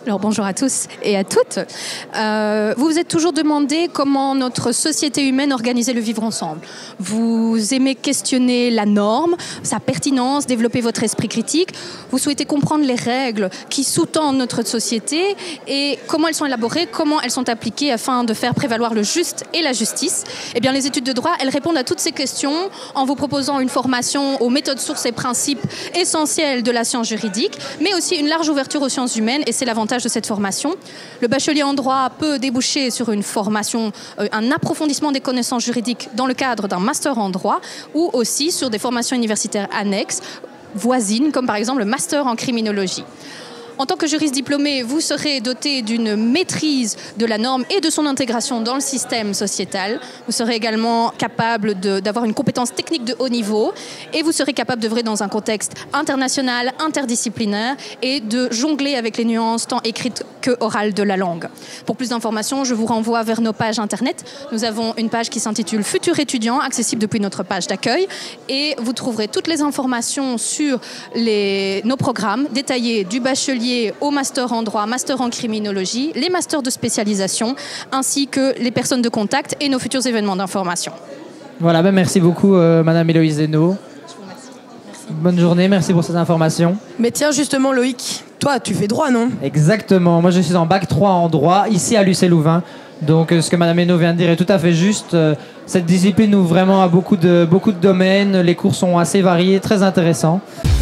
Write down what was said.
Alors bonjour à tous et à toutes. Vous vous êtes toujours demandé comment notre société humaine organisait le vivre ensemble. Vous aimez questionner la norme, sa pertinence, développer votre esprit critique. Vous souhaitez comprendre les règles qui sous-tendent notre société et comment elles sont élaborées, comment elles sont appliquées afin de faire prévaloir le juste et la justice. Eh bien, les études de droit, elles répondent à toutes ces questions en vous proposant une formation aux méthodes, sources et principes essentiels de la science juridique, mais aussi une large ouverture aux sciences humaines, et c'est l'avantage de cette formation. Le bachelier en droit peut déboucher sur une formation, un approfondissement des connaissances juridiques dans le cadre d'un master en droit, ou aussi sur des formations universitaires annexes, voisines, comme par exemple le master en criminologie. En tant que juriste diplômé, vous serez doté d'une maîtrise de la norme et de son intégration dans le système sociétal. Vous serez également capable d'avoir une compétence technique de haut niveau et vous serez capable d'œuvrer dans un contexte international, interdisciplinaire et de jongler avec les nuances tant écrites que orales de la langue. Pour plus d'informations, je vous renvoie vers nos pages internet. Nous avons une page qui s'intitule Futur étudiant, accessible depuis notre page d'accueil, et vous trouverez toutes les informations sur nos programmes détaillés du bachelier au master en droit, master en criminologie, les masters de spécialisation, ainsi que les personnes de contact et nos futurs événements d'information. Voilà, merci beaucoup Madame Héloïse Zeno. Bonne journée, merci pour ces informations. Mais tiens, justement Loïc, toi tu fais droit, non? Exactement, moi je suis en bac 3 en droit, ici à l'UCLouvain. Donc ce que Madame Héno vient de dire est tout à fait juste. Cette discipline ouvre vraiment à beaucoup de domaines, les cours sont assez variés, très intéressants.